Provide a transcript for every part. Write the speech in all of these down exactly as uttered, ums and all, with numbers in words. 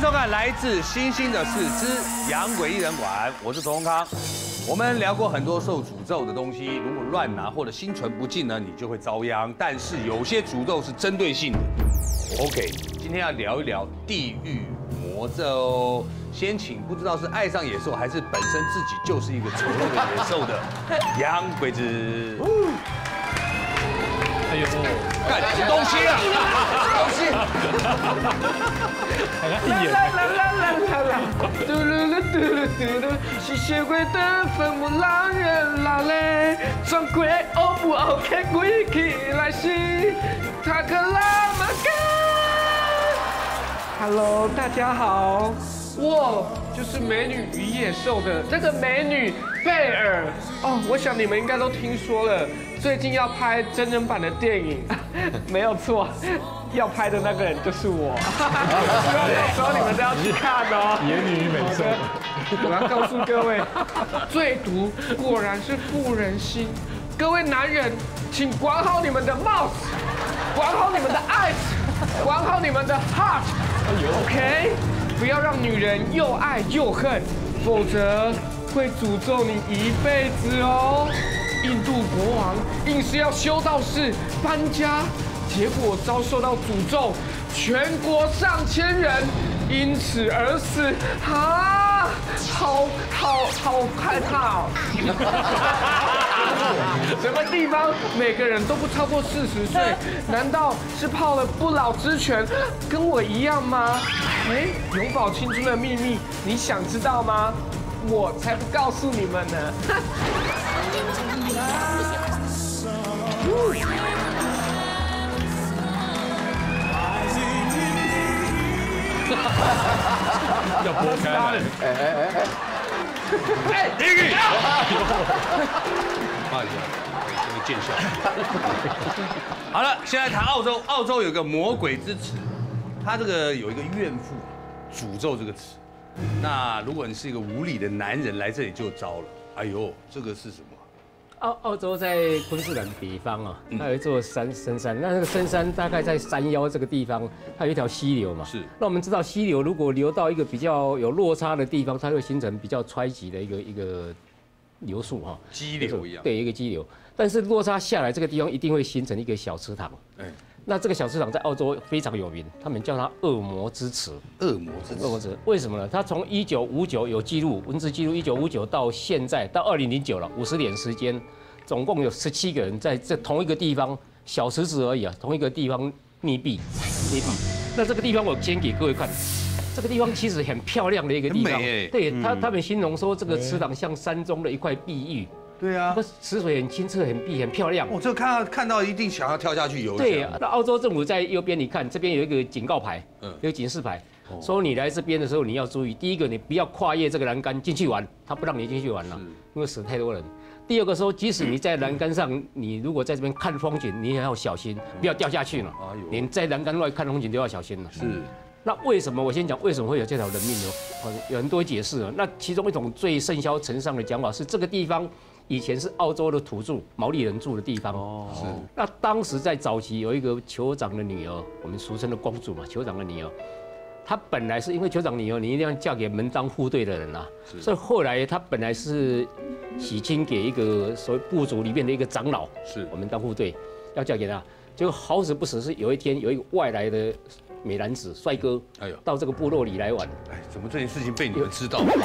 收看来自星星的四之洋鬼艺人馆，我是童康。我们聊过很多受诅咒的东西，如果乱拿或者心存不敬呢，你就会遭殃。但是有些诅咒是针对性的。OK， 今天要聊一聊地狱魔咒。先请不知道是爱上野兽，还是本身自己就是一个宠物的野兽的洋鬼子。哎呦，干什么东西啊？东西！ 好像一眼。啦啦啦啦啦啦，嘟噜噜嘟噜嘟噜，吸血鬼的坟墓，狼人拉嘞，撞鬼 O 不 OK？ 鬼起来袭，塔克拉玛干。Hello， 大家好，我就是美女与野兽的这个美女贝尔哦，我想你们应该都听说了。 最近要拍真人版的电影，没有错，要拍的那个人就是我。希望到时候你们都要去看哦。 野女与美兽。 我要告诉各位，最毒果然是妇人心。各位男人，请管好你们的 mouth， 管好你们的 eyes， 管好你们的 heart。OK， 不要让女人又爱又恨，否则会诅咒你一辈子哦。 印度国王硬是要修道士搬家，结果遭受到诅咒，全国上千人因此而死啊！好好好害怕哦！什么地方每个人都不超过四十岁？难道是泡了不老之泉，跟我一样吗？哎，永葆青春的秘密，你想知道吗？我才不告诉你们呢！ 要拨开来！哎哎哎哎！ 哎，第一个！骂一下，这个见效。好了，现在谈澳洲。澳洲有个魔鬼之词，它这个有一个怨妇诅咒这个词。那如果你是一个无理的男人来这里就糟了。哎呦，这个是什么？ 澳澳洲在昆士兰北方啊，它有一座山深山，那那个深山大概在山腰这个地方，它有一条溪流嘛。是。那我们知道溪流如果流到一个比较有落差的地方，它会形成比较湍急的一个一个流速哈， 激流一样。 对，一个激流。但是落差下来这个地方一定会形成一个小池塘。哎。那这个小池塘在澳洲非常有名，他们叫它恶魔之池。 恶魔之池。 恶魔之池为什么呢？它从一九五九有记录，文字记录，一九五九到现在到二零零九了，五十年时间。 总共有十七个人在这同一个地方小池子而已啊，同一个地方溺毙，溺毙。那这个地方我先给各位看，这个地方其实很漂亮的一个地方，对他他们形容说这个池塘像山中的一块碧玉。对啊，池水很清澈、很碧、很漂亮。 我这看到看到一定想要跳下去游。 对，那澳洲政府在右边，你看这边有一个警告牌，嗯，有警示牌。 说你来这边的时候，你要注意，第一个，你不要跨越这个栏杆进去玩，他不让你进去玩了，因为死太多人。第二个说，即使你在栏杆上，你如果在这边看风景，你也要小心，不要掉下去了。连在栏杆外看风景都要小心了。是。那为什么？我先讲为什么会有这条人命呢？有很多解释啊。那其中一种最甚嚣尘上的讲法是，这个地方以前是澳洲的土著毛利人住的地方。哦。是。那当时在早期有一个酋长的女儿，我们俗称的公主嘛，酋长的女儿。 她本来是因为酋长女儿，你一定要嫁给门当户对的人啊，所以后来她本来是喜亲给一个所谓部族里面的一个长老，是我们当户对，要嫁给他。结果好死不死是有一天有一个外来的美男子帅哥，哎呦，到这个部落里来玩。哎， 怎么这件事情被你们知道？ 你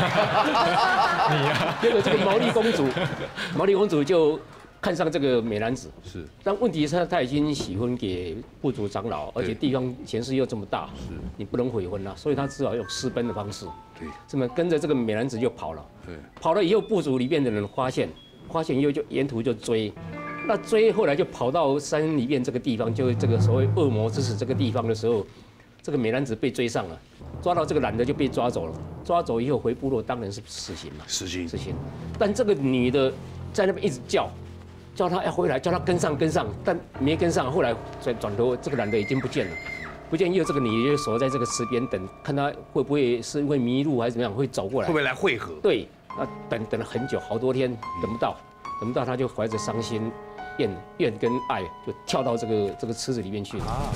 呀，结果这个毛利公主，毛利公主就。 看上这个美男子是，但问题是他已经喜婚给部族长老，而且地方权势又这么大，是，你不能悔婚了，所以他只好用私奔的方式，对，这么跟着这个美男子就跑了，对，跑了以后部族里面的人发现，发现以后就沿途就追，那追后来就跑到山里面这个地方，就这个所谓恶魔之死这个地方的时候，这个美男子被追上了，抓到这个男的就被抓走了，抓走以后回部落当然是死刑嘛， 死刑， 死刑，但这个女的在那边一直叫。 叫他要回来，叫他跟上跟上，但没跟上。后来转转头，这个男的已经不见了，不见，因为这个女的就守在这个池边等，看他会不会是因为迷路还是怎么样，会走过来， 会不会来汇合？ 对，那等等了很久，好多天等不到，等不到，他就怀着伤心、怨怨跟爱，就跳到这个这个池子里面去啊。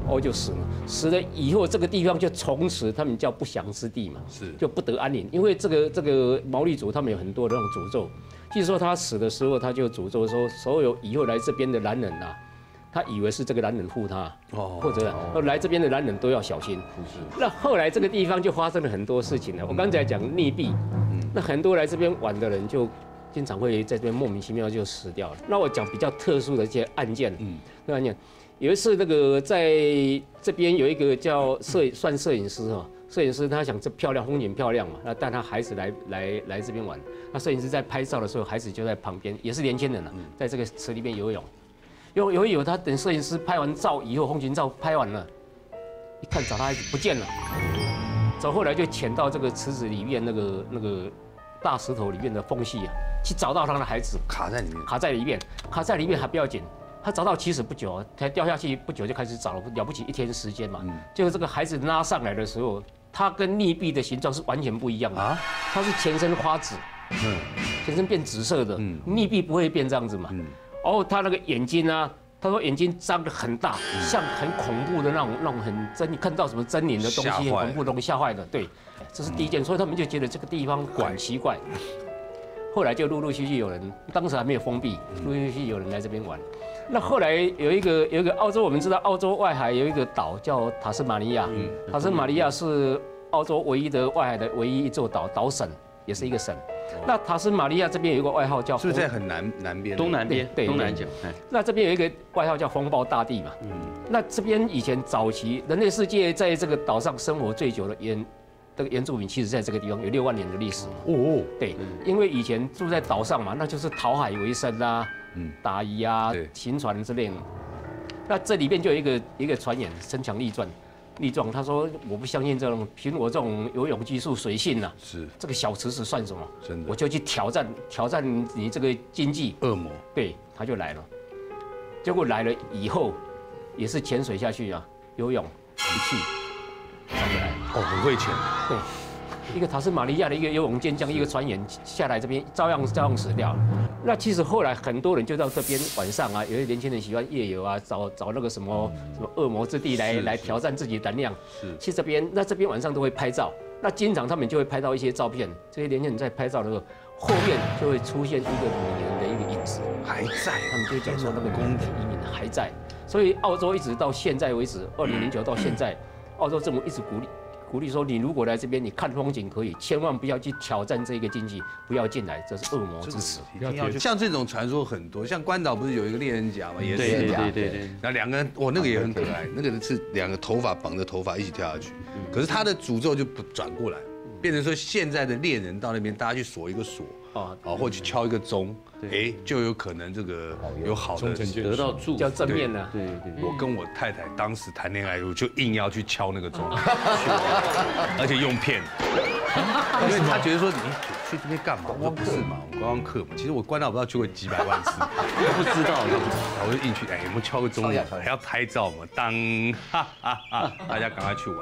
哦就死了，死了以后这个地方就从此他们叫不祥之地嘛， 是就不得安宁，因为这个这个毛利族他们有很多的那种诅咒，据说他死的时候他就说说所有以后来这边的男人呐、啊。他以为是这个男人护他，哦，或者来这边的男人都要小心。那后来这个地方就发生了很多事情了。我刚才讲溺毙，那很多来这边玩的人就经常会在这边莫名其妙就死掉了。那我讲比较特殊的一些案件，嗯，那案件有一次那个在这边有一个叫摄算摄影师哈，摄影师他想这漂亮风景漂亮嘛，那带他孩子来来来这边玩。那摄影师在拍照的时候，孩子就在旁边，也是年轻人了，在这个池里面游泳。有有有，他等摄影师拍完照以后，风景照拍完了，一看找他孩子不见了，走后来就潜到这个池子里面那个那个大石头里面的缝隙啊，去找到他的孩子， 卡在里面， 卡在里面，卡在里面还不要紧，他找到其实不久，才掉下去不久就开始找了，了不起一天时间嘛，结果这个孩子拉上来的时候，他跟溺毙的形状是完全不一样的啊，他是全身花紫，嗯，全身变紫色的，嗯，溺毙不会变这样子嘛，嗯。然后他那个眼睛啊，他说眼睛张得很大，像很恐怖的那种那种很狰，你看到什么狰狞的东西，很恐怖的东西吓坏的。对，这是第一件，所以他们就觉得这个地方很奇怪。后来就陆陆续续有人，当时还没有封闭，陆陆续续有人来这边玩。那后来有一个有一个澳洲，我们知道澳洲外海有一个岛叫塔斯马尼亚，塔斯马尼亚是澳洲唯一的外海的唯一一座岛岛省，也是一个省。那塔斯马尼亚这边有一个外号叫， 是不是在很南南边？ 东南边， 对， 东南角。 那这边有一个外号叫风暴大地嘛。嗯。那这边以前早期人类世界在这个岛上生活最久的原这个原住民，其实在这个地方有六万年的历史。哦。对，因为以前住在岛上嘛，那就是讨海为生啊，嗯，打鱼啊，行船之类的。那这里边就有一个一个传言，身强力壮。力壮，他说我不相信这种，凭我这种游泳技术水性呐，是这个小池子算什么？真的，我就去挑战挑战你这个经济恶魔。对， 他就来了，结果来了以后，也是潜水下去啊，游泳一去上不来。 哦，很会潜。 对，一个塔斯马尼亚的一个游泳健将，一个船员下来这边照样照样死掉。那其实后来很多人就到这边晚上啊，有些年轻人喜欢夜游啊，找找那个什么什么恶魔之地来来挑战自己的能量。是，去这边，那这边晚上都会拍照，那经常他们就会拍到一些照片。这些年轻人在拍照的时候，后面就会出现一个女人的一个影子， 还在。 他们就讲说那个公主遗影还在。所以澳洲一直到现在为止，二零零九到现在，澳洲政府一直鼓励。鼓励说，你如果来这边，你看风景可以，千万不要去挑战这个经济，不要进来，这是恶魔之词。 像这种传说很多，像关岛不是有一个猎人甲嘛，也是对对对对。 然后两个人，我那个也很可爱，那个是两个头发绑着头发一起跳下去，可是他的诅咒就不转过来，变成说现在的猎人到那边，大家去锁一个锁啊，或去敲一个钟，哎，就有可能这个有好的得到祝福， 叫正面的。 对对。 我跟我太太当时谈恋爱，我就硬要去敲那个钟，而且用骗，因为他觉得说你去这边干嘛？我说不是嘛，我观光客嘛。其实我关岛不知道去过几百万次， 不知道， 我就硬去，哎，我们敲个钟，还要拍照嘛，当哈哈哈，大家赶快去玩。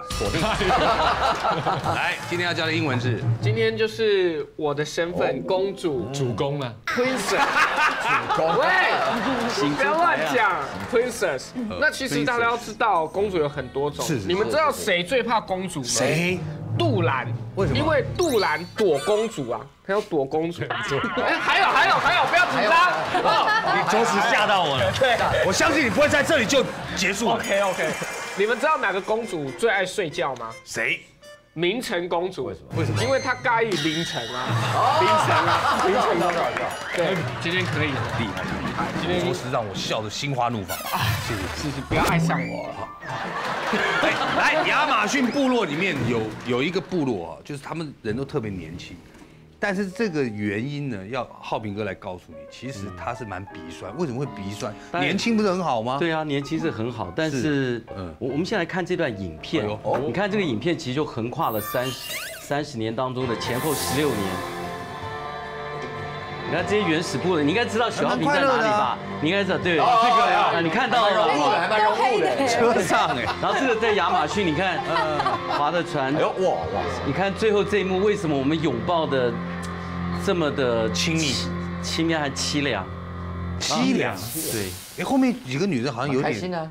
来，今天要教的英文是， 今天就是我的身份，公主， 主公啊 ，Princess， 主公，喂，不要乱讲 ，Princess。那其实大家要知道，公主有很多种，你们知道谁最怕公主吗？ 谁？ 杜兰， 为什么？ 因为杜兰躲公主啊，她要躲公主。哎，还有还有还有，不要紧张哦，你着实吓到我了。对，我相信你不会在这里就结束了。 OK OK， 你们知道哪个公主最爱睡觉吗？ 谁？ 明晨公主。 为什么？为什么？ 因为她该于凌晨啊，凌晨啊，凌晨公主。对，今天可以厉害厉害，今天着实让我笑得心花怒放啊！谢谢谢谢，不要爱上我。 来，亚马逊部落里面有有一个部落啊，就是他们人都特别年轻，但是这个原因呢，要浩平哥来告诉你，其实他是蛮鼻酸。为什么会鼻酸？年轻不是很好吗？ 对啊，年轻是很好，但是嗯，我我们现在看这段影片，你看这个影片其实就横跨了三十三十年当中的前后十六年。你看这些原始部落，你应该知道小浩平在哪里吧？你应该知道，对，这个啊，你看到了， 还蛮融入的， 车上哎， 然后这个在亚马逊，你看，划的船，哎呦哇哇，你看最后这一幕，为什么我们拥抱的这么的亲密、 亲密还凄凉？ 凄凉， 对， 哎，后面几个女人好像有点开心啊，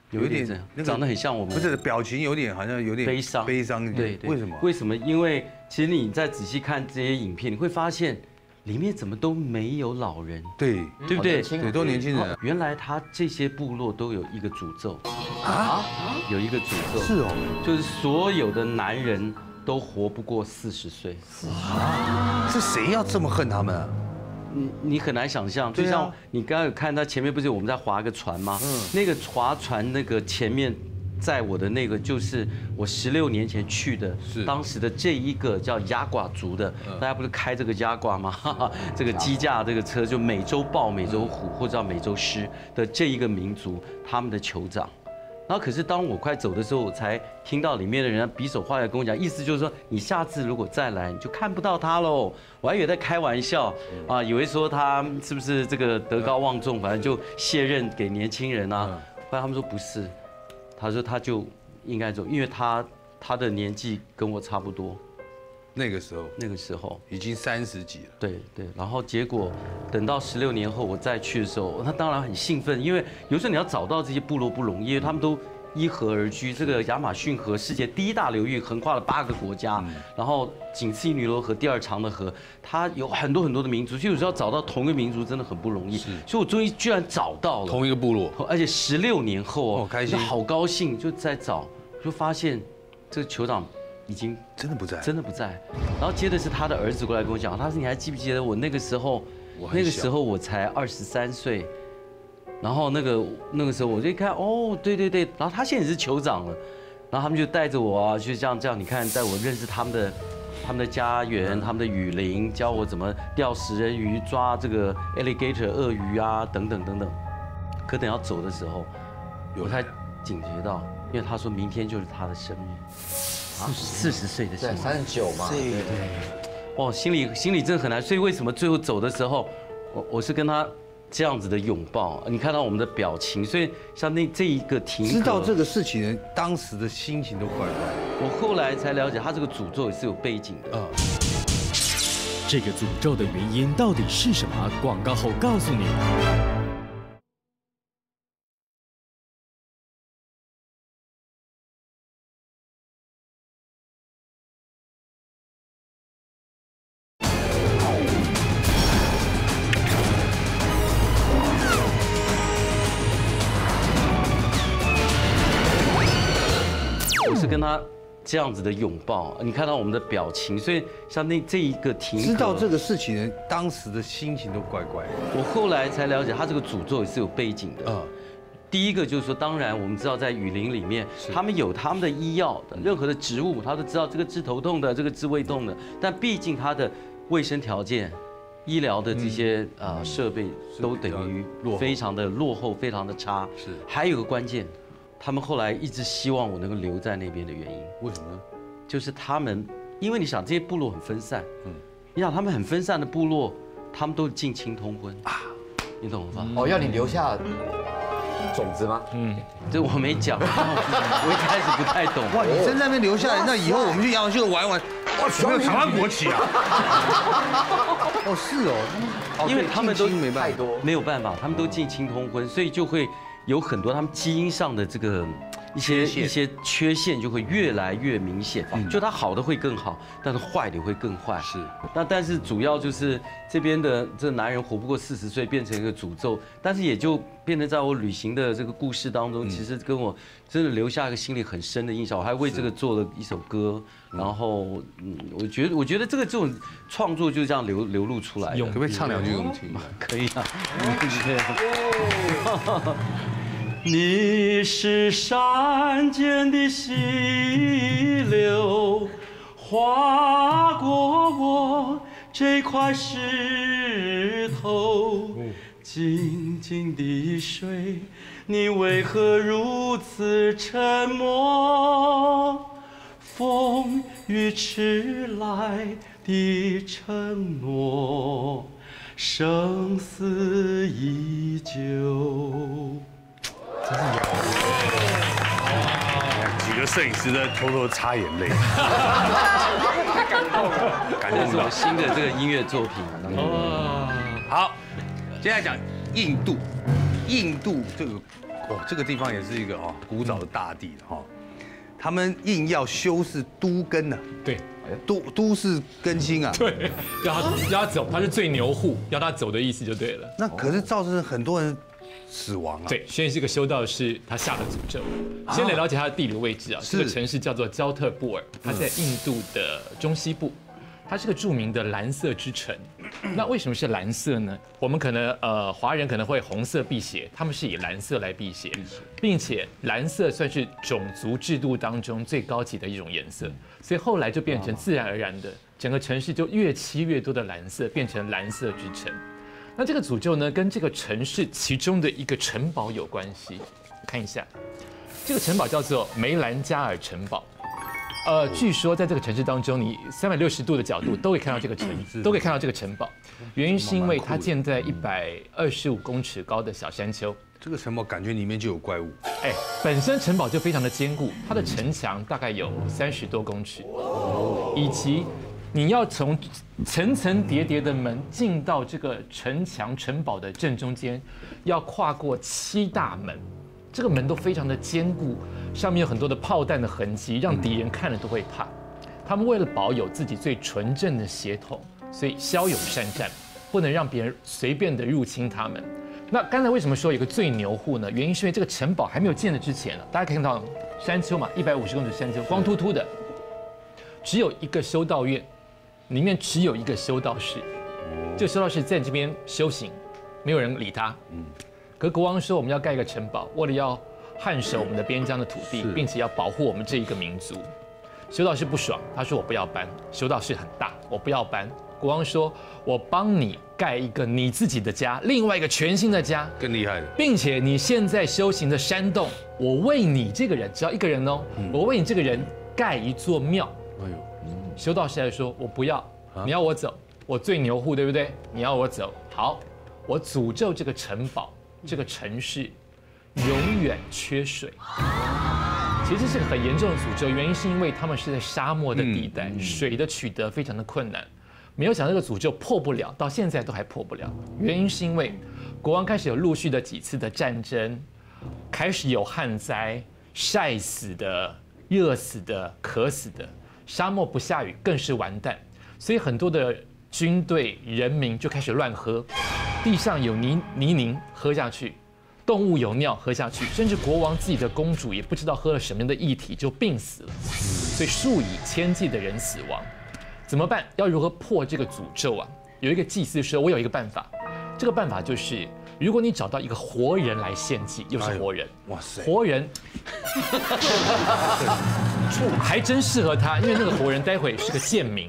有一点这样，长得很像我们。 不是，表情有点好像有点悲伤， 悲伤。 对， 为什么？ 为什么？因为其实你再仔细看这些影片，你会发现里面怎么都没有老人。 对， 对不对？ 对，都年轻人。 原来他这些部落都有一个诅咒啊，有一个诅咒。 是哦， 就是所有的男人都活不过四十岁。 啊，是谁要这么恨他们啊？ 你你很难想象，就像你刚刚有看到前面不是我们在划个船吗？嗯，那个划船那个前面，在我的那个就是我十六年前去的，是当时的这一个叫亚寡族的，大家不是开这个亚寡吗？这个机架这个车就美洲豹、美洲虎或者叫美洲狮的这一个民族，他们的酋长。然后可是当我快走的时候，我才听到里面的人比手画脚跟我讲，意思就是说你下次如果再来，你就看不到他喽。我还以为在开玩笑啊，以为说他是不是这个德高望重，反正就卸任给年轻人啊。后来他们说不是，他说他就应该走，因为他他的年纪跟我差不多。 那个时候， 那个时候已经三十几了。 对对，然后结果等到十六年后我再去的时候，他当然很兴奋，因为有时候你要找到这些部落不容易，因为他们都依河而居。这个亚马逊河世界第一大流域，横跨了八个国家，然后仅次于尼罗河第二长的河，它有很多很多的民族，所以有时候要找到同一个民族真的很不容易。所以我终于居然找到了同一个部落， 而且十六年后哦， 开心， 好高兴，就在找，就发现这个酋长已经真的不在， 真的不在。然后接着是他的儿子过来跟我讲，他说你还记不记得我那个时候，那个时候我才二十三岁，然后那个那个时候我就一看，哦，对对对，然后他现在也是酋长了，然后他们就带着我啊，就这样这样，你看，带我认识他们的他们的家园，他们的雨林，教我怎么钓食人鱼、抓这个 alligator 鳄鱼啊，等等等等。可等要走的时候，我才警觉到，因为他说明天就是他的生日。啊，四十岁的生日， 三十九嘛，对对， 哦，心里心里真的很难，所以为什么最后走的时候，我我是跟他这样子的拥抱，你看到我们的表情，所以像那这一个停， 知道这个事情的当时的心情都怪怪。 我后来才了解，他这个诅咒也是有背景的。嗯， 这个诅咒的原因到底是什么？广告后告诉你。 我是跟他这样子的拥抱，你看到我们的表情，所以像那这一个停， 知道这个事情的当时的心情都怪怪的。 我后来才了解，他这个诅咒也是有背景的。嗯，第一个就是说，当然我们知道在雨林里面，他们有他们的医药的，任何的植物，他都知道这个治头痛的，这个治胃痛的，但毕竟他的卫生条件、医疗的这些呃设备都等于非常的落后，非常的差。是，还有个关键。他们后来一直希望我能够留在那边的原因， 为什么呢？ 就是他们，因为你想这些部落很分散，嗯，你想他们很分散的部落，他们都近亲通婚啊，你懂吗？ 哦，要你留下种子吗？ 嗯，这我没讲，我一开始不太懂。 哇，你在那边留下来，那以后我们去亚马逊玩一玩，哇，有没有台湾国旗啊？哦，是哦， 因为他们都没办法， 没有办法，他们都近亲通婚，所以就会。有很多他们基因上的这个一些一些缺陷就会越来越明显，就他好的会更好，但是坏的会更坏。是，那但是主要就是这边的这男人活不过四十岁变成一个诅咒，但是也就变成在我旅行的这个故事当中，其实跟我真的留下一个心里很深的印象。我还为这个做了一首歌，然后嗯，我觉得我觉得这个这种创作就是这样流流露出来的。 可不可以唱两句给我们听？ 可以啊。你是山间的溪流，划过我这块石头，静静的水，你为何如此沉默？风雨迟来的承诺，生死依旧。 真是有，几个摄影师在偷偷擦眼泪， 太感动了，感动是我新的这个音乐作品。 哦，好，接下来讲印度，印度这个哦，这个地方也是一个哦古早的大地哈。他们硬要修饰都更呢， 对， 都都市更新啊。 对，要他要他走，他是最牛户，要他走的意思就对了。 那可是造成很多人死亡啊。 对，现在这个修道士他下了诅咒。先来了解他的地理位置啊，这个城市叫做焦特布尔，它在印度的中西部。它是个著名的蓝色之城，那为什么是蓝色呢？我们可能呃华人可能会红色辟邪，他们是以蓝色来辟邪，并且蓝色算是种族制度当中最高级的一种颜色，所以后来就变成自然而然的，整个城市就越漆越多的蓝色，变成蓝色之城。那这个诅咒呢，跟这个城市其中的一个城堡有关系。看一下，这个城堡叫做梅兰加尔城堡。呃，据说在这个城市当中，你三百六十度的角度都可以看到这个城，都可以看到这个城堡。原因是因为它建在一百二十五公尺高的小山丘。 这个城堡感觉里面就有怪物。 哎，本身城堡就非常的坚固，它的城墙大概有三十多公尺，以及你要从层层叠叠的门进到这个城墙城堡的正中间，要跨过七大门。这个门都非常的坚固，上面有很多的炮弹的痕迹，让敌人看了都会怕。他们为了保有自己最纯正的血统，所以骁勇善战，不能让别人随便的入侵他们。那刚才为什么说有个最牛户呢？原因是因为这个城堡还没有建的之前呢，大家可以看到山丘嘛，一百五十公尺山丘，光秃秃的，只有一个修道院，里面只有一个修道士。这个修道士在这边修行，没有人理他。嗯。可国王说我们要盖一个城堡，为了要捍守我们的边疆的土地，并且要保护我们这一个民族。修道士不爽，他说我不要搬。修道士很大，我不要搬。国王说，我帮你盖一个你自己的家，另外一个全新的家， 更厉害的， 并且你现在修行的山洞，我为你这个人，只要一个人哦，我为你这个人盖一座庙。哎呦，修道士还说我不要，你要我走，我最牛户，对不对？你要我走，好，我诅咒这个城堡。这个城市永远缺水，其实是个很严重的诅咒。原因是因为他们是在沙漠的地带，水的取得非常的困难。没有想到这个诅咒破不了，到现在都还破不了。原因是因为国王开始有陆续的几次的战争，开始有旱灾，晒死的、热死的、渴死的，沙漠不下雨更是完蛋。所以很多的军队、人民就开始乱喝。地上有泥泥泞，喝下去；动物有尿，喝下去；甚至国王自己的公主也不知道喝了什么样的液体就病死了，所以数以千计的人死亡。怎么办？要如何破这个诅咒啊？有一个祭司说：“我有一个办法，这个办法就是，如果你找到一个活人来献祭，又是活人，哇塞，活人，还真适合他，因为那个活人待会是个贱民。”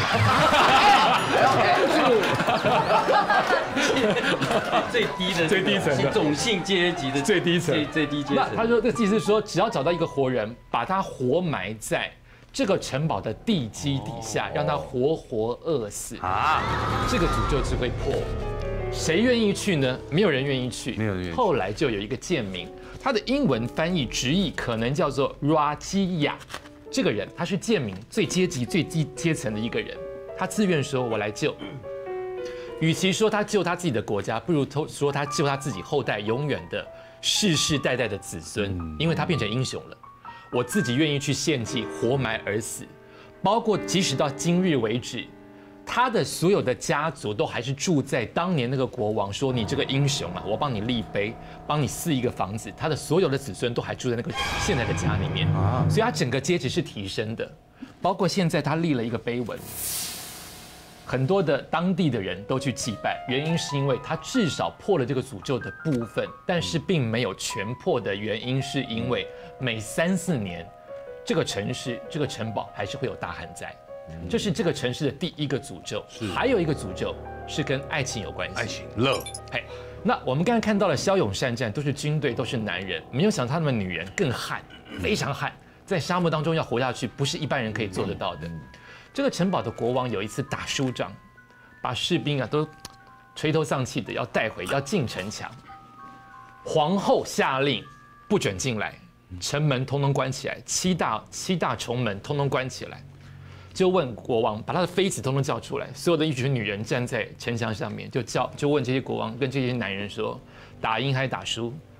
最低的、 最低层的种姓阶级的最低层、 最低阶层。 那他说，这个祭司说，只要找到一个活人，把他活埋在这个城堡的地基底下，让他活活饿死啊，这个诅咒就会破。谁愿意去呢？没有人愿意去。没有人愿意。后来就有一个贱民，他的英文翻译直译可能叫做 Rajiya。这个人他是贱民最阶级最低阶层的一个人，他自愿说：“我来救。”与其说他救他自己的国家，不如说他救他自己后代永远的世世代代的子孙，因为他变成英雄了。我自己愿意去献祭，活埋而死，包括即使到今日为止，他的所有的家族都还是住在当年那个国王说你这个英雄啊，我帮你立碑，帮你祀一个房子，他的所有的子孙都还住在那个现在的家里面，所以他整个阶级是提升的，包括现在他立了一个碑文。很多的当地的人都去祭拜，原因是因为他至少破了这个诅咒的部分，但是并没有全破的原因是因为每三四年，这个城市这个城堡还是会有大旱灾，这是这个城市的第一个诅咒。还有一个诅咒是跟爱情有关系， 爱情 love。 嘿，那我们刚才看到了骁勇善战，都是军队，都是男人，没有想到他们女人更悍，非常悍，在沙漠当中要活下去，不是一般人可以做得到的。这个城堡的国王有一次打输仗，把士兵啊都垂头丧气的要带回，要进城墙。皇后下令不准进来，城门通通关起来，七大七大重门通通关起来。就问国王，把他的妃子通通叫出来，所有的一群女人站在城墙上面，就叫就问这些国王跟这些男人说，打赢还打输？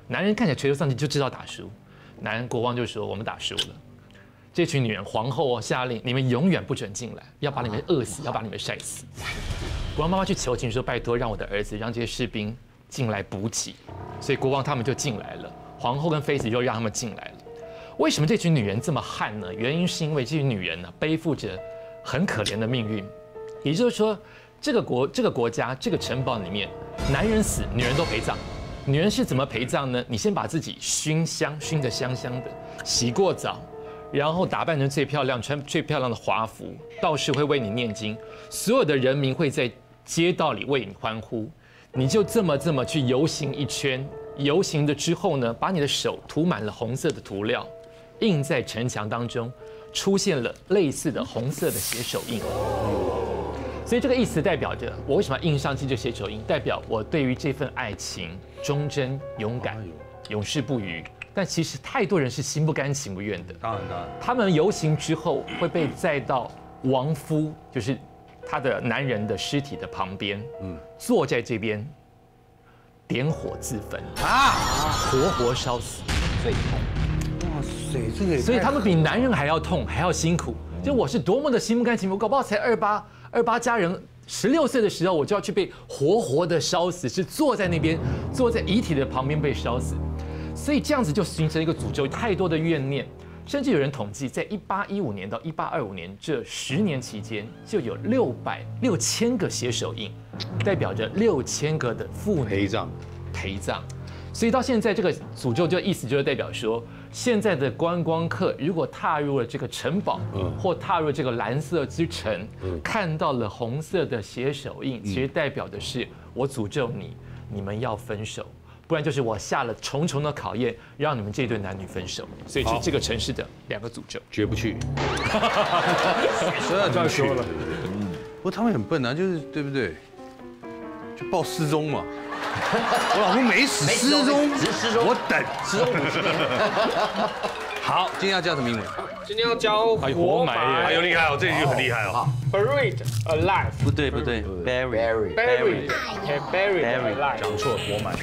男人看起来垂头丧气，就知道打输。男人国王就说：“我们打输了。”这群女人皇后下令，你们永远不准进来，要把你们饿死，要把你们晒死。国王妈妈去求情说：“拜托，让我的儿子，让这些士兵进来补给。”所以国王他们就进来了，皇后跟妃子就让他们进来了。为什么这群女人这么悍呢？原因是因为这群女人呢背负着很可怜的命运，也就是说，这个国这个国家这个城堡里面，男人死，女人都陪葬。女人是怎么陪葬呢？你先把自己熏香，熏得香香的，洗过澡，然后打扮成最漂亮，穿最漂亮的华服，道士会为你念经，所有的人民会在街道里为你欢呼，你就这么这么去游行一圈。游行的之后呢，把你的手涂满了红色的涂料。印在城墙当中，出现了类似的红色的血手印，所以这个意思代表着我为什么要印上去这血手印，代表我对于这份爱情忠贞、勇敢、永世不渝。但其实太多人是心不甘情不愿的， 当然当然， 他们游行之后会被载到亡夫，就是他的男人的尸体的旁边，嗯，坐在这边点火自焚啊，活活烧死，最痛。 哇塞，这个所以他们比男人还要痛，还要辛苦。就我是多么的心不甘情不愿，搞不好才二八二八家人十六岁的时候，我就要去被活活的烧死，是坐在那边，坐在遗体的旁边被烧死。所以这样子就形成一个诅咒，太多的怨念。甚至有人统计，在一八一五年到一八二五年这十年期间，就有六百六千个血手印，代表着六千个的妇女陪葬陪葬。所以到现在，这个诅咒就意思就是代表说，现在的观光客如果踏入了这个城堡，嗯，或踏入这个蓝色之城，嗯，看到了红色的血手印，其实代表的是我诅咒你，你们要分手，不然就是我下了重重的考验，让你们这对男女分手。所以是这个城市的两个诅咒， 绝不去。所以要这样说了，嗯，不过他们很笨啊，就是对不对？就报失踪嘛。我老公没死，失踪， 失踪， 我等失踪五十年。 好，今天要教什么英文？ 今天要教活埋， 哎呦厉害哦，这句很厉害哦。 Buried alive， 不对不对 ，buried buried buried alive， 讲错，活埋。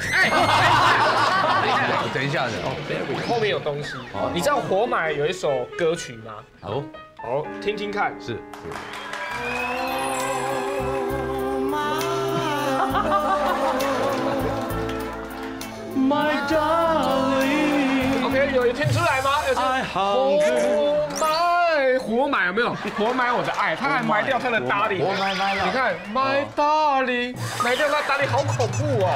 等一下的哦，后面有东西。你知道活埋有一首歌曲吗？ 哦， 好，听听看。 是。My darling， OK， 有听出来吗？有活埋，活埋有没有？活埋我的爱，他还埋掉他的 darling。活埋埋了。你看 ，My darling， 埋掉他 darling， 好恐怖哦。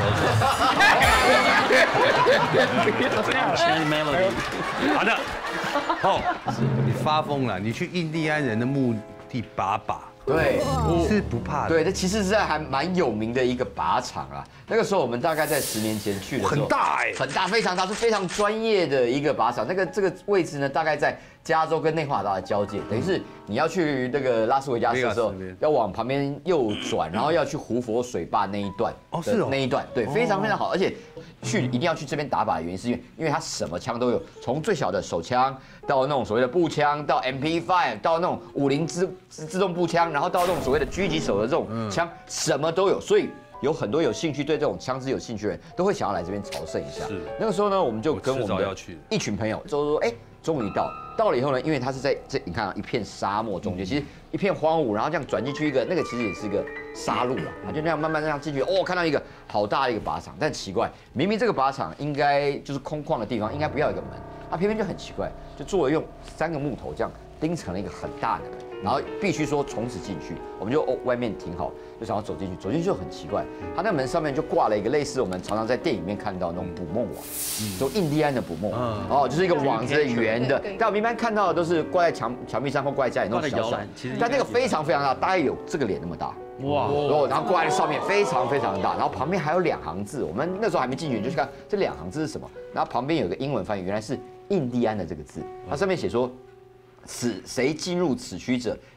好的，好，你发疯了，你去印第安人的墓地把把。 对， 是不怕的。 对，这其实是还蛮有名的一个靶场啊。那个时候我们大概在十年前去的时候， 很大哎， 很大，非常大，是非常专业的一个靶场。那个这个位置呢，大概在加州跟内华达的交界，等于是你要去那个拉斯维加斯的时候，要往旁边右转，然后要去胡佛水坝那一段。 哦，是哦， 那一段对，非常非常好，而且去一定要去这边打靶的原因是因为，因为它什么枪都有，从最小的手枪到那种所谓的步枪，到 M P 五，到那种五零自自动步枪，然后到那种所谓的狙击手的这种枪，什么都有，所以。有很多有兴趣对这种枪支有兴趣的人，都会想要来这边朝圣一下。是那个时候呢，我们就跟我们的一群朋友就说，哎，终于到到了以后呢，因为它是在这，你看啊，一片沙漠中间，其实一片荒芜，然后这样转进去一个，那个其实也是一个沙路了，它就那样慢慢这样进去，哦，看到一个好大的一个靶场，但奇怪，明明这个靶场应该就是空旷的地方，应该不要有一个门，它偏偏就很奇怪，就作为用三个木头这样钉成了一个很大的门。然后必须说从此进去，我们就哦外面停好，就想要走进去，走进去就很奇怪，它那门上面就挂了一个类似我们常常在电影里面看到那种捕梦网，就印第安的捕梦网，哦，就是一个网子圆的，但我们一般看到的都是挂在墙墙壁上或挂在家里那种小伞，但那个非常非常大，大概有这个脸那么大，哇，然后挂在上面非常非常大，然后旁边还有两行字，我们那时候还没进去就去看这两行字是什么，然后旁边有个英文翻译，原来是印第安的这个字，它上面写说。此谁进入此区者，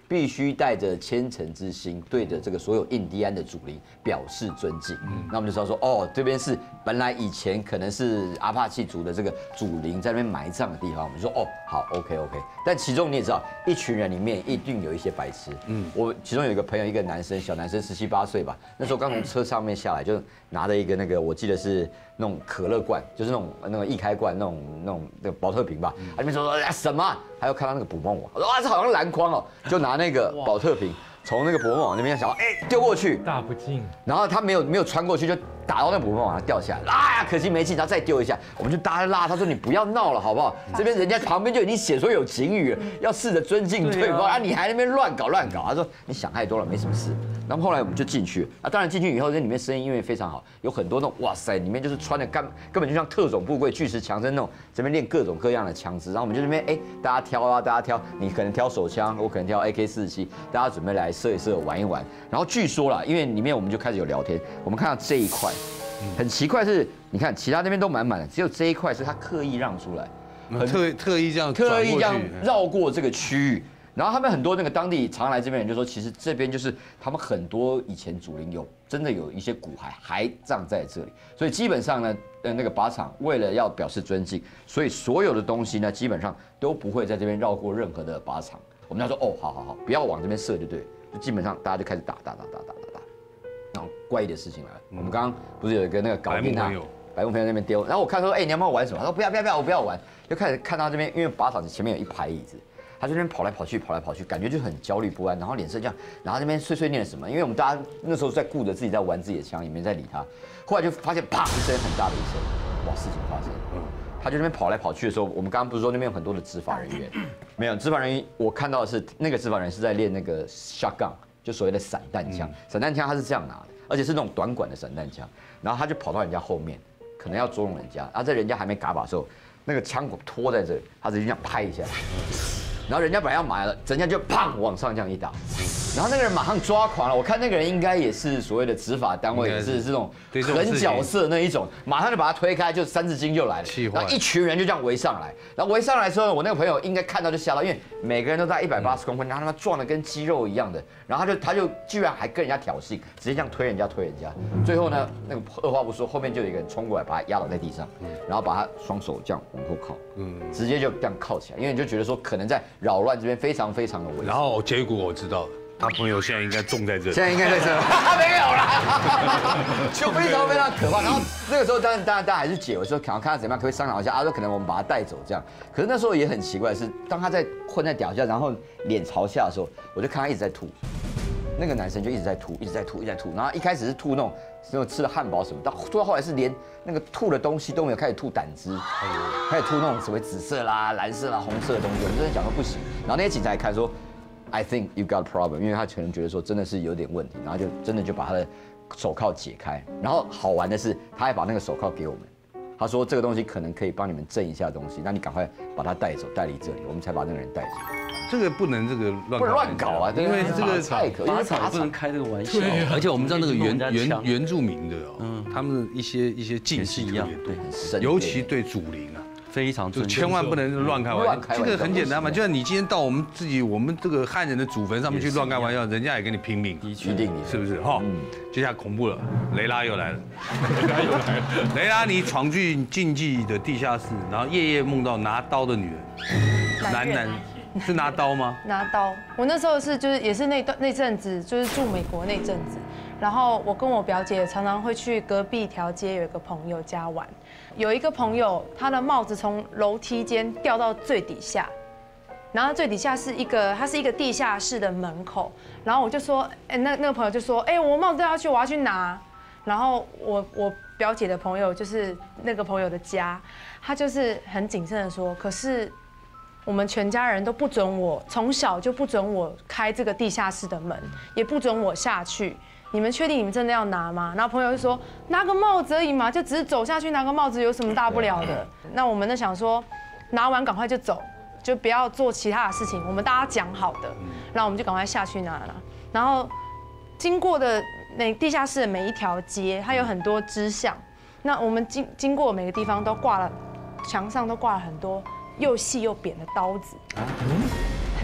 必须带着虔诚之心，对着这个所有印第安的祖灵表示尊敬。那我们就知道说，哦，这边是本来以前可能是阿帕契族的这个祖灵在那边埋葬的地方。我们就说，哦，好 ，OK OK。但其中你也知道，一群人里面一定有一些白痴。嗯，我其中有一个朋友，一个男生，小男生十七八岁吧，那时候刚从车上面下来，就拿着一个那个，我记得是那种可乐罐，就是那种那个易开罐那种那种那个保特瓶吧。他那边说啊什么？还要看到那个捕梦网，我说啊这好像篮筐哦，就拿那个保特瓶从那个捕梦网那边想哎丢过去， 大不敬。 然后他没有没有穿过去，就打到那捕梦网，掉下来，啊可惜没进，然后再丢一下，我们就大家拉他说你不要闹了好不好？这边人家旁边就已经写说有警语了，要试着尊敬对方啊，你还那边乱搞乱搞。他说你想太多了，没什么事。然后后来我们就进去啊，当然进去以后，这里面声音因为非常好，有很多那种哇塞，里面就是穿的根根本就像特种部队巨石强森那种，这边练各种各样的枪支。然后我们就这边哎，大家挑啊，大家挑，你可能挑手枪，我可能挑 A K 四十七，大家准备来射一射，玩一玩。然后据说啦，因为里面我们就开始有聊天，我们看到这一块，很奇怪是，你看其他那边都满满的，只有这一块是他刻意让出来， 很特特意这样特意这样绕过这个区域。然后他们很多那个当地常来这边人就说，其实这边就是他们很多以前祖灵有真的有一些骨骸还葬在这里，所以基本上呢，呃那个靶场为了要表示尊敬，所以所有的东西呢基本上都不会在这边绕过任何的靶场。我们要说哦，好好好，不要往这边射就对了，就基本上大家就开始打打打打打打打。然后怪异的事情来了，我们刚刚不是有一个那个搞定他，白木朋友那边丢，然后我看说，哎，你要不要玩什么？他说不要不要不要，我不要玩，就开始看到这边，因为靶场前面有一排椅子。他这边跑来跑去，跑来跑去，感觉就很焦虑不安，然后脸色这样，然后这边碎碎念了什么？因为我们大家那时候在顾着自己在玩自己的枪，也没在理他。后来就发现啪一声很大的一声，哇，事情发生了。嗯，他就那边跑来跑去的时候，我们刚刚不是说那边有很多的执法人员？没有，执法人员我看到的是那个执法人员是在练那个 shotgun， 就所谓的散弹枪。散弹枪他是这样拿的，而且是那种短管的散弹枪。然后他就跑到人家后面，可能要捉弄人家。然后在人家还没嘎把的时候，那个枪管拖在这里，他直接这样拍一下。然后人家本来要买了，人家就砰往上这样一打，然后那个人马上抓狂了。我看那个人应该也是所谓的执法单位，是这种狠角色那一种，马上就把他推开，就三字经就来了。然后一群人就这样围上来，然后围上来之后，我那个朋友应该看到就吓到，因为每个人都在一百八十公分，然后他妈壮的跟肌肉一样的，然后他就他就居然还跟人家挑衅，直接这样推人家推人家。最后呢，那个二话不说，后面就有一个人冲过来把他压倒在地上，然后把他双手这样往后靠，嗯，直接就这样靠起来，因为你就觉得说可能在扰乱这边非常非常的危险。 然后结果我知道了，他朋友现在应该中在这里， 现在应该在这，没有啦，就非常非常可怕。然后那个时候当然当然大家还是解围，说看看他怎么样，可不可以商量一下啊？说可能我们把他带走这样。可是那时候也很奇怪的是，当他在困在脚下，然后脸朝下的时候，我就看他一直在吐。那个男生就一直在吐，一直在吐，一直在吐。然后一开始是吐那种那种吃的汉堡什么，到吐到后来是连那个吐的东西都没有，开始吐胆汁，开始吐那种所谓紫色啦、蓝色啦、红色的东西。我们真的讲说不行。然后那些警察一看说 ，I think you got a problem， 因为他可能觉得说真的是有点问题，然后就真的就把他的手铐解开。然后好玩的是，他还把那个手铐给我们。他说这个东西可能可以帮你们震一下东西，那你赶快把他带走，带离这里，我们才把那个人带走。 这个不能这个乱不能乱搞啊， 因为这个太可，因为靶场不能开这个玩笑。 而且我们知道那个原原原住民的哦，他们的一些一些禁忌一样，对，尤其对祖灵啊。 非常就千万不能乱开玩笑，这个很简单嘛，就像你今天到我们自己我们这个汉人的祖坟上面去乱开玩笑，人家也跟你拼命， 一定是不是哈？接下来恐怖了，雷拉又来了，雷拉又来了，雷拉你闯进禁忌的地下室，然后夜夜梦到拿刀的女人，男男是拿刀吗？ 拿刀，我那时候是就是也是那段那阵子就是住美国那阵子，然后我跟我表姐常常会去隔壁一条街有一个朋友家玩。有一个朋友，他的帽子从楼梯间掉到最底下，然后最底下是一个，它是一个地下室的门口。然后我就说，哎，那那个朋友就说，哎，我帽子掉下去，我要去拿。然后我我表姐的朋友就是那个朋友的家，他就是很谨慎的说，可是我们全家人都不准我，从小就不准我开这个地下室的门，也不准我下去。你们确定你们真的要拿吗？然后朋友就说拿个帽子而已嘛，就只是走下去拿个帽子有什么大不了的？那我们呢想说，拿完赶快就走，就不要做其他的事情。我们大家讲好的，然后我们就赶快下去拿了。然后经过的每地下室的每一条街，它有很多支项。那我们经经过每个地方都挂了，墙上都挂了很多又细又扁的刀子。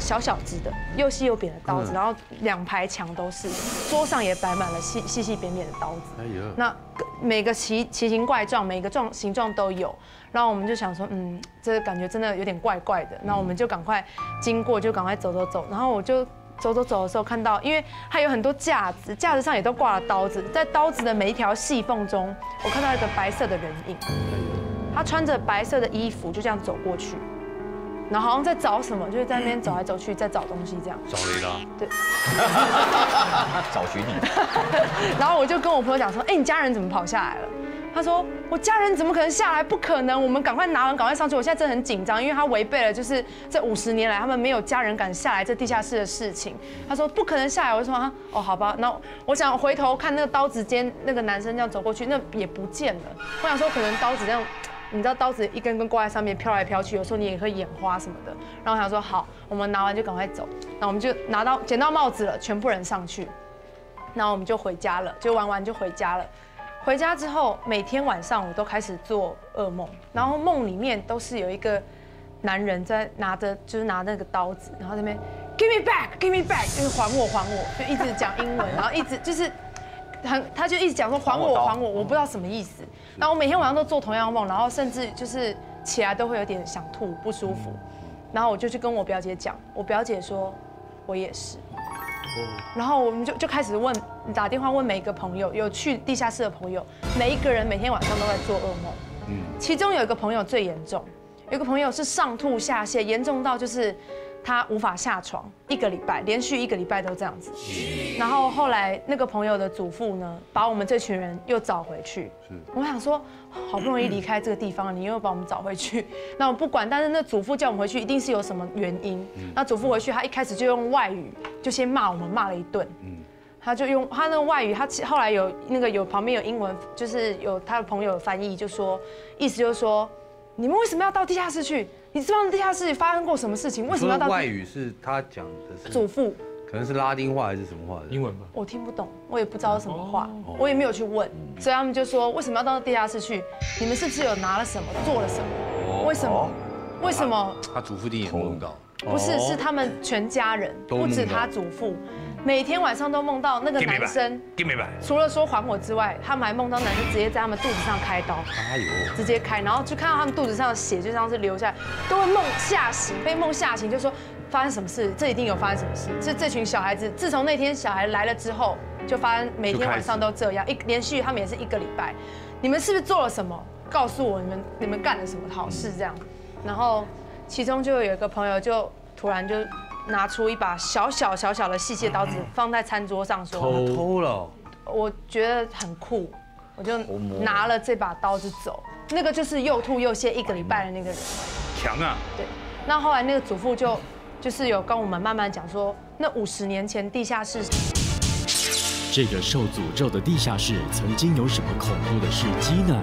小小只的，又细又扁的刀子，然后两排墙都是，桌上也摆满了细细细扁扁的刀子。哎呦，那每个奇奇形怪状，每个状形状都有。然后我们就想说，嗯，这感觉真的有点怪怪的。那我们就赶快经过，就赶快走走走。然后我就走走走的时候看到，因为它有很多架子，架子上也都挂了刀子，在刀子的每一条细缝中，我看到一个白色的人影。他穿着白色的衣服，就这样走过去。然后好像在找什么，就是在那边走来走去，在找东西这样。 找雷达。 对。 找寻你。 然后我就跟我朋友讲说，哎，你家人怎么跑下来了？他说我家人怎么可能下来？不可能，我们赶快拿完，赶快上去。我现在真的很紧张，因为他违背了就是这五十年来他们没有家人敢下来这地下室的事情。他说不可能下来，我就说啊，哦，好吧。那我想回头看那个刀子间那个男生这样走过去，那也不见了。我想说可能刀子这样。你知道刀子一根根挂在上面飘来飘去，有时候你也会眼花什么的。然后我想说好，我们拿完就赶快走。那我们就拿到捡到帽子了，全部人上去。然后我们就回家了，就玩完就回家了。回家之后，每天晚上我都开始做噩梦，然后梦里面都是有一个男人在拿着，就是拿那个刀子，然后那边 give me back give me back， 就是还我还我，就一直讲英文，然后一直就是。很，他就一直讲说还我还我，我不知道什么意思。然后我每天晚上都做同样的梦，然后甚至就是起来都会有点想吐不舒服。然后我就去跟我表姐讲，我表姐说我也是。然后我们就就开始问，打电话问每一个朋友，有去地下室的朋友，每一个人每天晚上都在做噩梦。嗯，其中有一个朋友最严重，有一个朋友是上吐下泻，严重到就是他无法下床，一个礼拜连续一个礼拜都这样子。然后后来那个朋友的祖父呢，把我们这群人又找回去。我想说，好不容易离开这个地方，你又把我们找回去，那我不管。但是那祖父叫我们回去，一定是有什么原因。那祖父回去，他一开始就用外语就先骂我们，骂了一顿。他就用他那个外语，他后来有那个有旁边有英文，就是有他的朋友翻译，就说意思就是说，你们为什么要到地下室去？你知道地下室发生过什么事情？为什么要到？ 外语是他讲的是祖父， 可能是拉丁话还是什么话的？ 英文吧。 我听不懂，我也不知道是什么话，我也没有去问，所以他们就说为什么要到地下室去？你们是不是有拿了什么，做了什么？为什么？为什么？ 他祖父一定也梦到。 不是，是他们全家人，不止他祖父。每天晚上都梦到那个男生，除了说还我之外，他们还梦到男生直接在他们肚子上开刀，哎呦，直接开，然后就看到他们肚子上的血就像是流下来，都会梦吓醒，被梦吓醒，就说发生什么事，这一定有发生什么事。这这群小孩子，自从那天小孩来了之后，就发生每天晚上都这样，一连续他们也是一个礼拜。你们是不是做了什么？告诉我你们你们干了什么好事这样。然后其中就有一个朋友就突然就。拿出一把小小小小的细细的刀子放在餐桌上，说偷偷了， 我觉得很酷，我就拿了这把刀子走。那个就是又吐又泻一个礼拜的那个人， 强啊！ 对，那后来那个祖父就就是有跟我们慢慢讲说，那五十年前地下室， 这个受诅咒的地下室曾经有什么恐怖的事迹呢？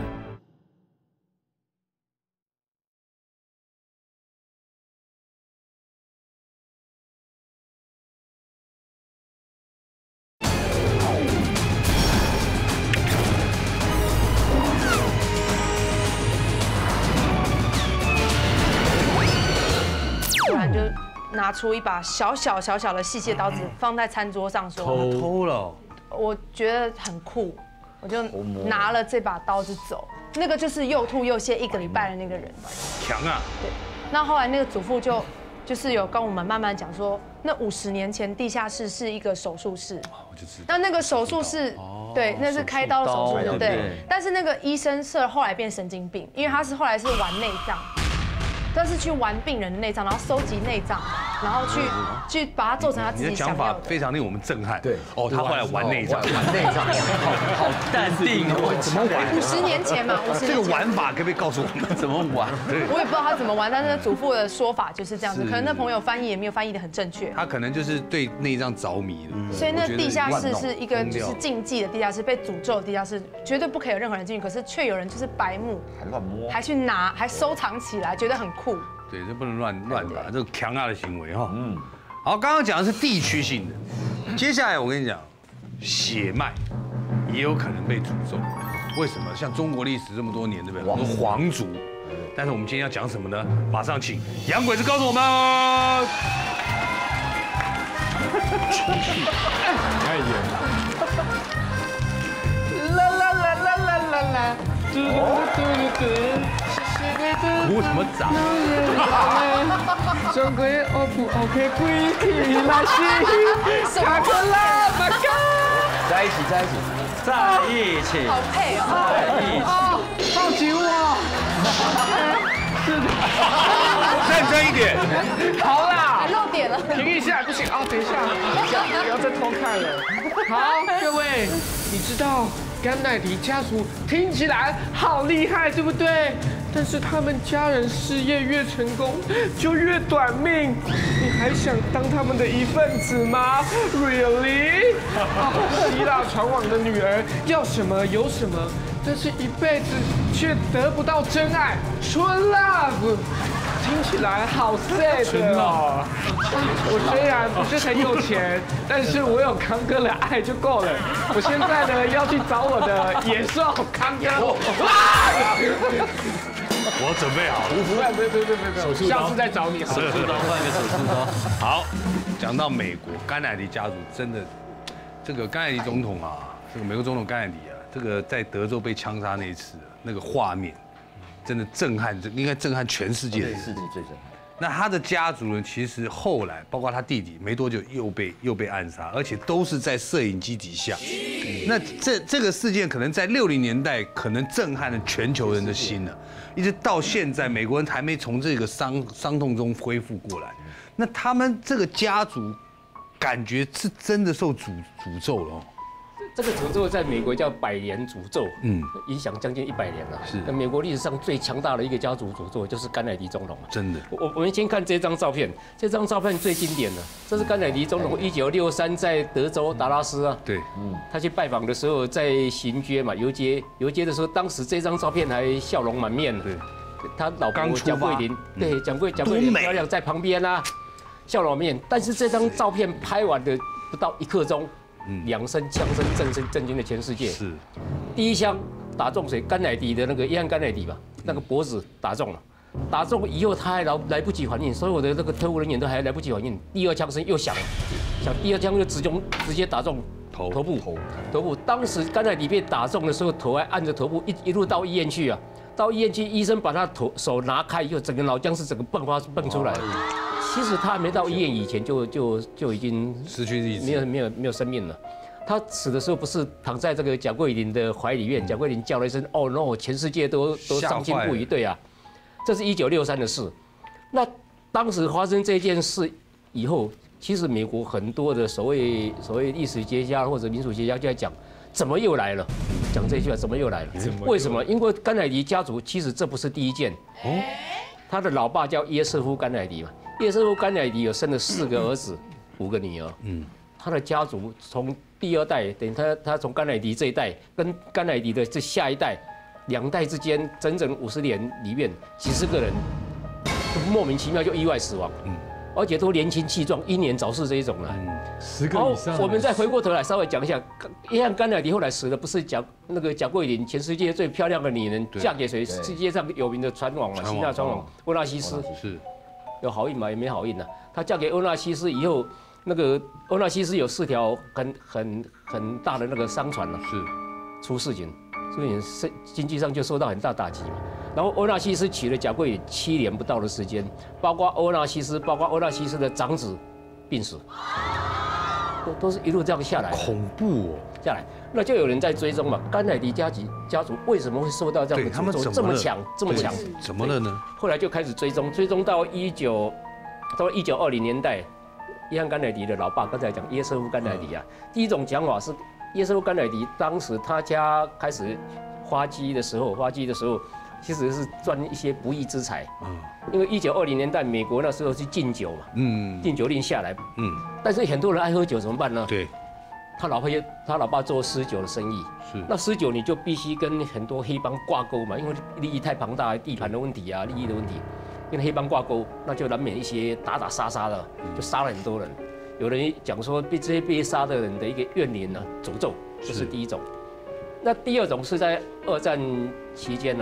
拿出一把小小小小的细细的刀子放在餐桌上，说偷偷了， 我觉得很酷，我就拿了这把刀子走。那个就是又吐又泻一个礼拜的那个人， 强啊！ 对，那后来那个祖父就就是有跟我们慢慢讲说，那五十年前地下室是一个手术室， 我就知道。 那那个手术室，对，那是开刀的手术室，对。但是那个医生是后来变神经病，因为他是后来是玩内脏。但是去玩病人的内脏，然后收集内脏，然后去去把它做成他自己想要的。 你的讲法非常令我们震撼。对，哦，他后来玩内脏， 玩内脏，好好淡定哦，怎么玩？ 五十年前嘛，五十年前。 这个玩法可不可以告诉我们怎么玩？ 我也不知道他怎么玩，但是祖父的说法就是这样子，可能那朋友翻译也没有翻译的很正确。 他可能就是对内脏着迷了。 所以那地下室是一个就是禁忌的地下室，被诅咒的地下室，绝对不可以有任何人进去。可是却有人就是白目， 还乱摸， 还去拿，还收藏起来，觉得很酷。 对，这不能乱乱打，这种强大的行为哈。嗯，好，刚刚讲的是地区性的，接下来我跟你讲，血脉也有可能被诅咒。为什么？像中国历史这么多年，对不对？很多皇族但是我们今天要讲什么呢？马上请洋鬼子告诉我们。 太远了。 啦啦啦啦啦啦啦，嘟嘟嘟嘟嘟， 鼓什么掌？ 中国 O 不 OK？ 归体来袭，卡克拉马嘎。 在一起，在一起， 在一起， 好配哦， 在一起。 哦，好紧我。 认真一点。 好啦， 漏点了。 停一下，不行啊，等一下，不要再偷看了。好，各位，你知道甘乃迪家族听起来好厉害，对不对？但是他们家人事业越成功，就越短命。你还想当他们的一份子吗 ？Really？ 希腊船王的女儿要什么有什么，但是一辈子却得不到真爱 ，true love。听起来好 sad 哦！我虽然不是很有钱，但是我有康哥的爱就够了。我现在呢要去找我的野兽康哥。 我准备好了。 不要不要不要不要，下次再找你。 手术刀，换个手术刀。 好，讲到美国甘乃迪家族，真的，这个甘乃迪总统啊，这个美国总统甘乃迪啊，这个在德州被枪杀那一次，那个画面。真的震撼，应该震撼全世界的人。 世界最震撼。 那他的家族呢？其实后来，包括他弟弟，没多久又被又被暗杀，而且都是在摄影机底下。那这这个事件可能在六零年代可能震撼了全球人的心了，一直到现在，美国人还没从这个伤伤痛中恢复过来。那他们这个家族，感觉是真的受诅诅咒了哦。 这个诅咒在美国叫百年诅咒， 嗯， 影响将近一百年了。 是， 那美国历史上最强大的一个家族诅咒就是甘乃迪总统。 真的， 我我们先看这张照片，这张照片最经典的，这是甘乃迪总统一九六三在德州达拉斯啊， 对， 嗯，他去拜访的时候在行街嘛，游街游街的时候，当时这张照片还笑容满面，对，他老婆蒋桂林，对，蒋桂蒋桂林漂亮在旁边啊，笑容满面，但是这张照片拍完的不到一刻钟。两声枪声震声震惊了全世界。是，第一枪打中谁？甘乃迪的那个约翰甘乃迪吧，那个脖子打中了，打中以后他还来来不及反应，所有的那个特务人员都还来不及反应。第二枪声又响了，响第二枪就直中直接打中头头部头头部。当时甘乃迪被打中的时候，头还按着头部一一路到医院去啊，到医院去，医生把他头手拿开以后，整个脑浆是整个迸发迸出来了。其实他没到医院以前就就就已经失去意识， 没有没有没有生命了。他死的时候不是躺在这个蒋桂林的怀里面，蒋桂林叫了一声“哦 no”， 全世界都都伤心不已。对啊，这是一九六三的事。那当时发生这件事以后，其实美国很多的所谓所谓历史学家或者民俗学家就在讲，怎么又来了？讲这句话，怎么又来了？为什么？因为甘乃迪家族其实这不是第一件。哦，他的老爸叫约瑟夫甘乃迪嘛。约瑟夫甘乃迪有生了四个儿子，五个女儿。嗯，他的家族从第二代，等于他他从甘乃迪这一代跟甘乃迪的这下一代，两代之间整整五十年里面，几十个人莫名其妙就意外死亡。嗯，而且都年轻气壮、英年早逝这一种了。嗯， 十个以上。 我们再回过头来稍微讲一下，约翰甘乃迪后来死的不是蒋那个蒋桂林，全世界最漂亮的女人，嫁给谁？世界上有名的船王嘛，希腊船王欧纳西斯。是。有好运吗？也没好运呐。她嫁给欧纳西斯以后，那个欧纳西斯有四条很很很大的那个商船了，是出事情，所以是经济上就受到很大打击嘛。然后欧纳西斯娶了蒋桂林七年不到的时间，包括欧纳西斯，包括欧纳西斯的长子病死，都都是一路这样下来。恐怖哦，下来，那就有人在追踪嘛。甘乃迪家族家族为什么会受到这样的诅咒？这么强，这么强， 怎么了呢？ 后来就开始追踪，追踪到一九到一九二零年代，约翰甘乃迪的老爸刚才讲约瑟夫甘乃迪啊，第一种讲法是约瑟夫甘乃迪当时他家开始发迹的时候，发迹的时候其实是赚一些不义之财。嗯，因为一九二零年代美国那时候是禁酒嘛，嗯，禁酒令下来，嗯，但是很多人爱喝酒怎么办呢？对。他老婆也，他老爸做私酒的生意，是那私酒你就必须跟很多黑帮挂钩嘛，因为利益太庞大，地盘的问题啊，利益的问题，跟黑帮挂钩，那就难免一些打打杀杀的，就杀了很多人。有人讲说，被这些被杀的人的一个怨念呢，诅咒，这是第一种。那第二种是在二战期间呢，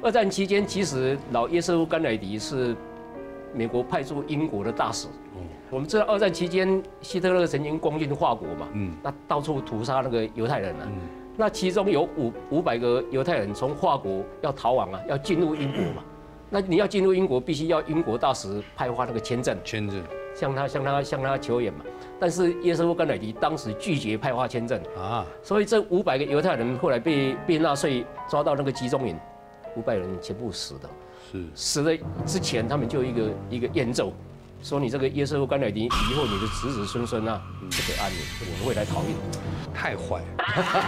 二战期间，其实老约瑟夫甘乃迪是美国派驻英国的大使。我们知道二战期间，希特勒曾经攻进法国嘛，嗯，那到处屠杀那个犹太人啊，嗯、那其中有五五百个犹太人从法国要逃亡啊，要进入英国嘛，那你要进入英国，必须要英国大使派发那个签证， 签证， 向他向他向他求援嘛。但是约瑟夫甘乃迪当时拒绝派发签证啊，所以这五百个犹太人后来被被纳粹抓到那个集中营，五百人全部死的，是死了之前他们就有一个一个验咒。说你这个约瑟夫甘乃迪以后你的子子孙孙啊，这个安宁，我会来讨厌。 太坏了。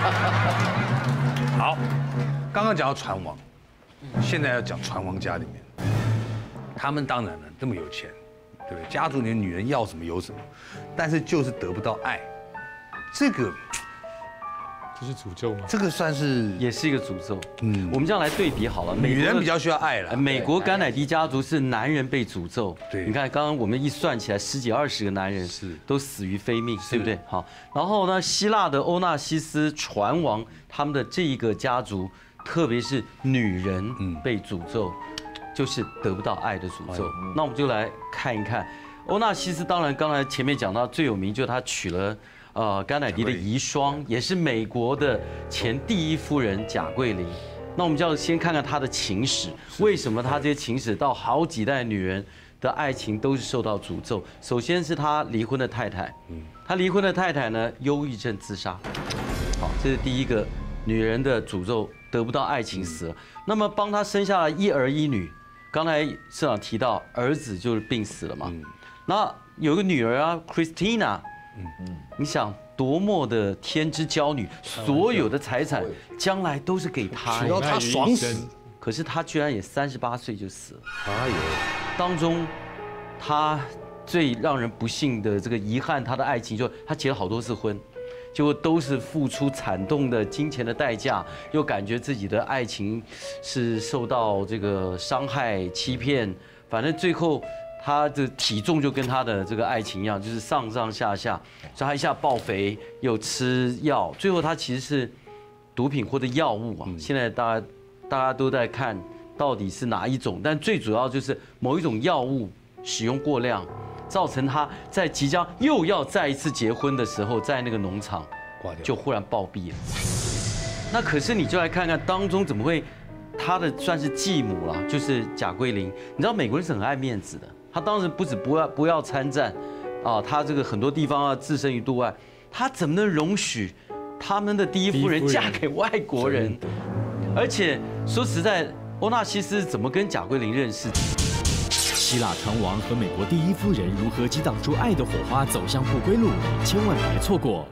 好，刚刚讲到船王，现在要讲船王家里面，他们当然了这么有钱，对不对？家族里的女人要什么有什么，但是就是得不到爱，这个。 这是诅咒吗？ 这个算是也是一个诅咒。嗯，我们这样来对比好了， 女人比较需要爱了。 美国甘乃迪家族是男人被诅咒。 对， 你看刚刚我们一算起来，十几二十个男人是都死于非命，对不对？好，然后呢，希腊的欧纳西斯船王他们的这一个家族，特别是女人被诅咒，就是得不到爱的诅咒。那我们就来看一看，欧纳西斯当然刚才前面讲到最有名，就是他娶了。呃，甘乃迪的遗孀也是美国的前第一夫人贾桂琳。那我们就要先看看她的情史，为什么她这些情史到好几代女人的爱情都是受到诅咒？首先是她离婚的太太，嗯，她离婚的太太呢，忧郁症自杀。好，这是第一个女人的诅咒，得不到爱情死了。那么帮她生下了一儿一女，刚才社长提到儿子就是病死了嘛，那有个女儿啊 ，Christina。嗯嗯，你想多么的天之骄女，所有的财产将来都是给她， 只要她爽死。 可是她居然也三十八岁就死了。哎呦，当中她最让人不幸的这个遗憾，她的爱情就她结了好多次婚，结果都是付出惨痛的金钱的代价，又感觉自己的爱情是受到这个伤害、欺骗，反正最后。他的体重就跟他的这个爱情一样，就是上上下下，所以他一下爆肥，又吃药，最后他其实是毒品或者药物啊。现在大家大家都在看到底是哪一种，但最主要就是某一种药物使用过量，造成他在即将又要再一次结婚的时候，在那个农场就忽然暴毙了。那可是你就来看看当中怎么会，他的算是继母了，就是贾桂琳。你知道美国人是很爱面子的。他当时不止不要不要参战，啊，他这个很多地方要置身于度外，他怎么能容许他们的第一夫人嫁给外国人？而且说实在，欧纳西斯怎么跟贾桂琳认识？ 希腊船王和美国第一夫人如何激荡出爱的火花，走向不归路？千万别错过！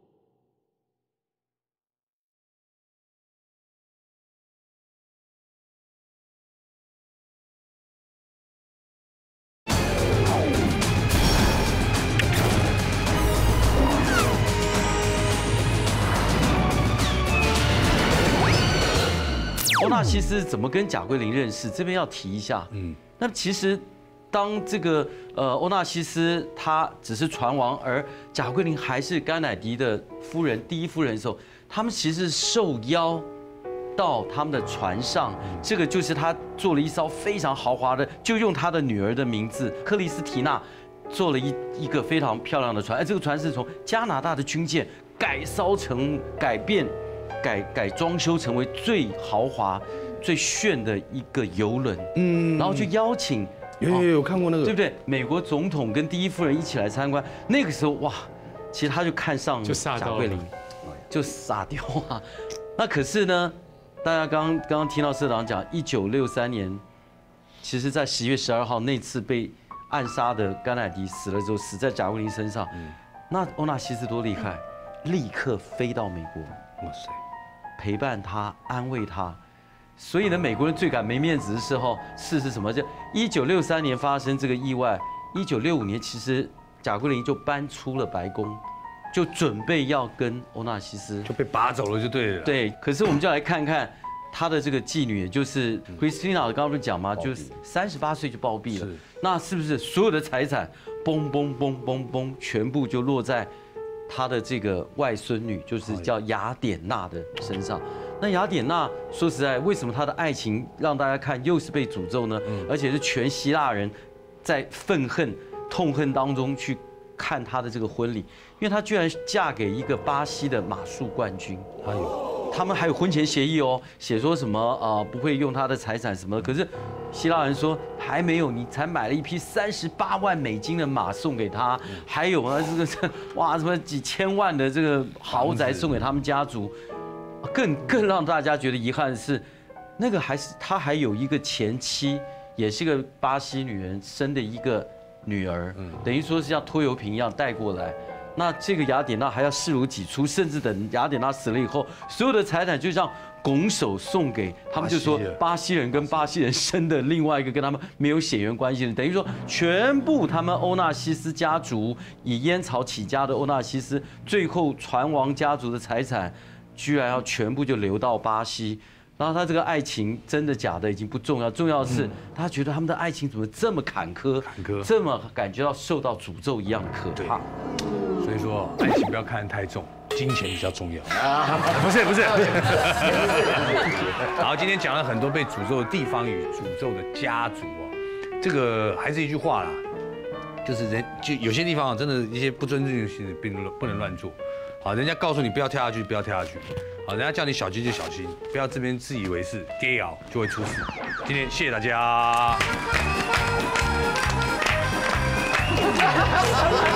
欧纳西斯怎么跟贾桂琳认识？这边要提一下。嗯，那其实，当这个呃欧纳西斯他只是船王，而贾桂琳还是甘乃迪的夫人、第一夫人的时候，他们其实受邀到他们的船上。这个就是他做了一艘非常豪华的，就用他的女儿的名字克里斯提娜做了一一个非常漂亮的船。哎，这个船是从加拿大的军舰改烧成改变。改改装修成为最豪华、最炫的一个游轮，嗯，然后就邀请， 有有有看过那个， 对不对？美国总统跟第一夫人一起来参观，那个时候哇，其实他就看上贾桂琳，就傻掉啊。那可是呢，大家刚刚刚刚听到社长讲，一九六三年，其实在十月十二号那次被暗杀的甘乃迪死了之后，死在贾桂琳身上，那欧纳西斯多厉害，立刻飞到美国。哇塞！陪伴他，安慰他，所以呢，美国人最感没面子的时候，事是什么？就一九六三年发生这个意外，一九六五年其实贾桂琳就搬出了白宫，就准备要跟欧纳西斯就被拔走了，就对了。 对，可是我们就来看看他的这个继女，也就是 Christina， 刚刚不是讲吗？就是三十八岁就暴毙了，那是不是所有的财产嘣嘣嘣嘣嘣，全部就落在？他的这个外孙女就是叫雅典娜的身上， 那雅典娜说实在，为什么她的爱情让大家看又是被诅咒呢？而且是全希腊人在愤恨、痛恨当中去看她的这个婚礼，因为她居然嫁给一个巴西的马术冠军。哎呦，他们还有婚前协议哦，写说什么呃不会用她的财产什么的。可是希腊人说还没有，你才买了一匹三十八万美金的马送给他，还有啊这个哇什么几千万的这个豪宅送给他们家族。更更让大家觉得遗憾的是，那个还是他还有一个前妻，也是个巴西女人生的一个女儿，等于说是像拖油瓶一样带过来。那这个雅典娜还要视如己出，甚至等雅典娜死了以后，所有的财产就像拱手送给他们，就说巴西人跟巴西人生的另外一个跟他们没有血缘关系的，等于说全部他们欧纳西斯家族以烟草起家的欧纳西斯，最后船王家族的财产。居然要全部就流到巴西，然后他这个爱情真的假的已经不重要，重要的是他觉得他们的爱情怎么这么坎坷，坎坷，这么感觉到受到诅咒一样可怕。 所以说爱情不要看得太重，金钱比较重要。不是不是。然后今天讲了很多被诅咒的地方与诅咒的家族哦，这个还是一句话啦，就是人就有些地方啊，真的一些不尊重的行为不能不能乱做。好，人家告诉你不要跳下去，不要跳下去。好，人家叫你小心就小心，不要这边自以为是 gay 咬就会出事。今天谢谢大家。